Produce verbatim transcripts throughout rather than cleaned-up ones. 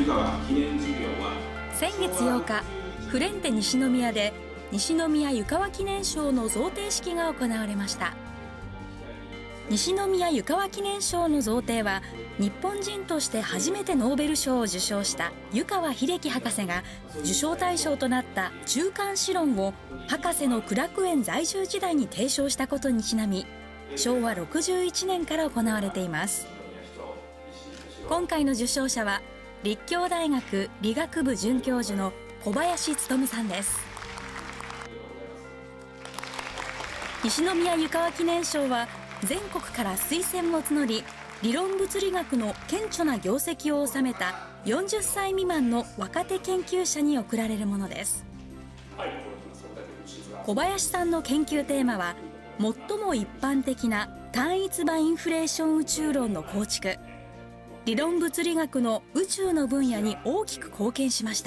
湯川記念事業は先月ようか、フレンテ西宮で西宮湯川記念賞の贈呈式が行われました。西宮湯川記念賞の贈呈は、日本人として初めてノーベル賞を受賞した湯川秀樹博士が受賞対象となった中間子論を博士の苦楽園在住時代に提唱したことにちなみ、しょうわろくじゅういちねんから行われています。今回の受賞者は立教大学理学部准教授の小林勉さんです。西宮湯川記念賞は全国から推薦を募り、理論物理学の顕著な業績を収めたよんじゅっさい未満の若手研究者に贈られるものです。小林さんの研究テーマは、最も一般的な単一場インフレーション宇宙論の構築。理論物理学の宇宙の分野に大きく貢献しました。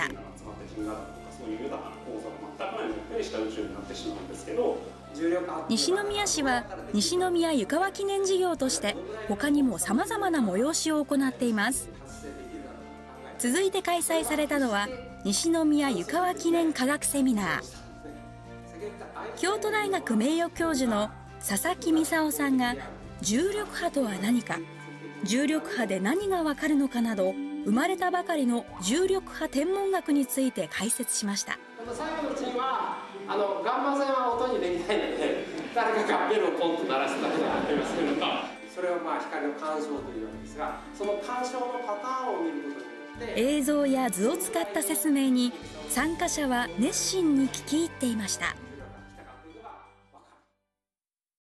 西宮市は西宮湯川記念事業として他にもさまざまな催しを行っています。続いて開催されたのは西宮湯川記念科学セミナー。京都大学名誉教授の佐々木操さんが重力波とは何か、重力波で何がわかるのかなど、生まれたばかりの重力波天文学について解説しました。 最後のうちにはあのガンマ線は音にできないので、誰かがベルをポンと鳴らすだけでありますけど、それはまあ光の干渉というわけですが、その干渉のパターンを見ることによって映像や図を使った説明に参加者は熱心に聞き入っていました。